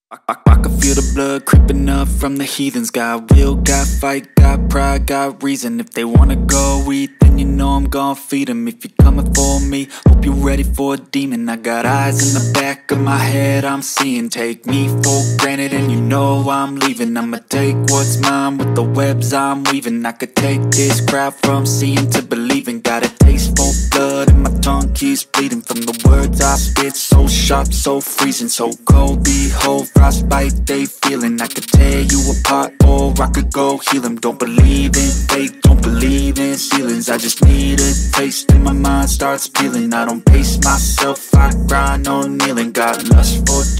I can feel the blood creeping up from the heathens. Got will, got fight, got pride, got reason. If they wanna go eat, then you know I'm gon' feed them. If you're coming for me, hope you're ready for a demon. I got eyes in the back of my head, I'm seeing. Take me for granted and you know I'm leaving. I'ma take what's mine with the webs I'm weaving. I could take this crowd from seeing to believing. Got a taste for blood and my tongue keeps bleeding from the words I spit. So sharp, so freezing, so cold. Behold, frostbite they feeling. I could tear you apart or I could go heal them. Don't believe in fate, don't believe in ceilings. I just need a taste and my mind starts peeling. I don't pace myself, I grind on kneeling. Got lust for